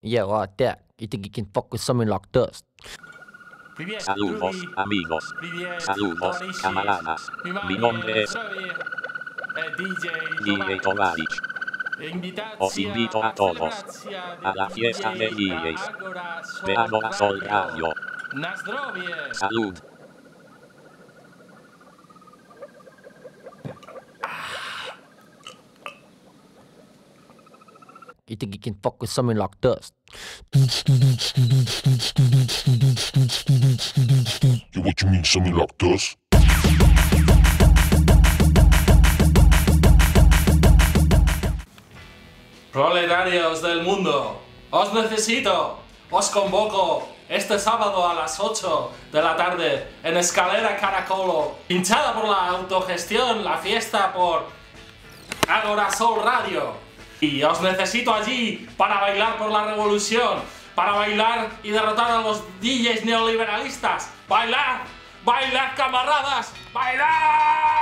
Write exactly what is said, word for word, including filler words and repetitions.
Yeah, right there. You think you can fuck with something like dust? Saludos, amigos. Saludos, camaradas. Mi nombre es D J Tovarich. Os invito a todos a la fiesta de D Js de Agorasol Radio. Salud. You think you can fuck with something like dust? Yeah, what you mean, something like dust? Proletarios del mundo, os necesito, os convoco este sábado a las ocho de la tarde en Escalera Caracolo, hinchada por la autogestión, la fiesta por Agorasol Radio. Y os necesito allí para bailar por la revolución, para bailar y derrotar a los D Js neoliberalistas. ¡Bailad! ¡Bailad, camaradas! ¡Bailad!